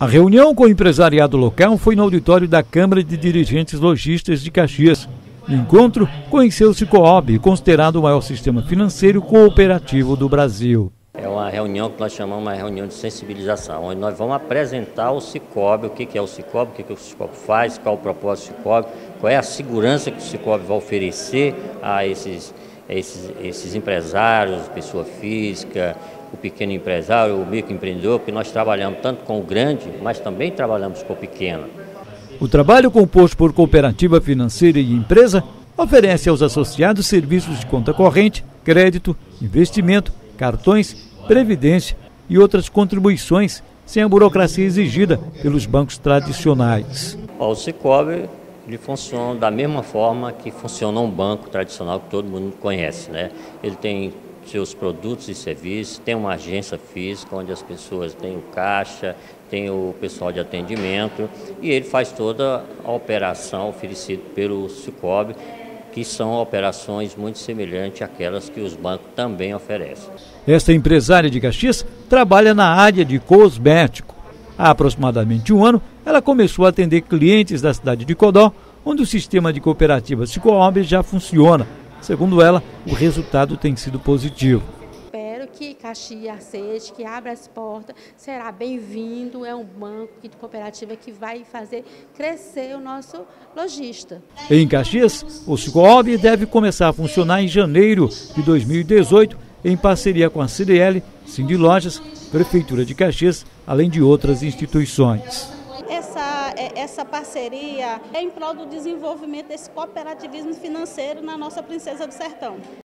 A reunião com o empresariado local foi no auditório da Câmara de Dirigentes Lojistas de Caxias. No encontro, conheceu o Sicoob, considerado o maior sistema financeiro cooperativo do Brasil. É uma reunião que nós chamamos uma reunião de sensibilização, onde nós vamos apresentar o Sicoob, o que é o Sicoob, o que o Sicoob faz, qual o propósito do Sicoob, qual é a segurança que o Sicoob vai oferecer a esses empresários, pessoa física, o pequeno empresário, o microempreendedor, porque nós trabalhamos tanto com o grande, mas também trabalhamos com o pequeno. O trabalho composto por cooperativa financeira e empresa oferece aos associados serviços de conta corrente, crédito, investimento, cartões, previdência e outras contribuições sem a burocracia exigida pelos bancos tradicionais. O Sicoob ele funciona da mesma forma que funciona um banco tradicional que todo mundo conhece, né? Ele tem seus produtos e serviços, tem uma agência física onde as pessoas têm o caixa, tem o pessoal de atendimento e ele faz toda a operação oferecida pelo Sicoob, que são operações muito semelhantes àquelas que os bancos também oferecem. Esta empresária de Caxias trabalha na área de cosmético. Há aproximadamente um ano, ela começou a atender clientes da cidade de Codó, onde o sistema de cooperativa Sicoob já funciona. Segundo ela, o resultado tem sido positivo. Espero que Caxias aceite, que abra as portas, será bem-vindo, é um banco de cooperativa que vai fazer crescer o nosso lojista. Em Caxias, o Sicoob deve começar a funcionar em janeiro de 2018, em parceria com a CDL, Sindilojas, Prefeitura de Caxias, além de outras instituições. Essa parceria é em prol do desenvolvimento desse cooperativismo financeiro na nossa Princesa do Sertão.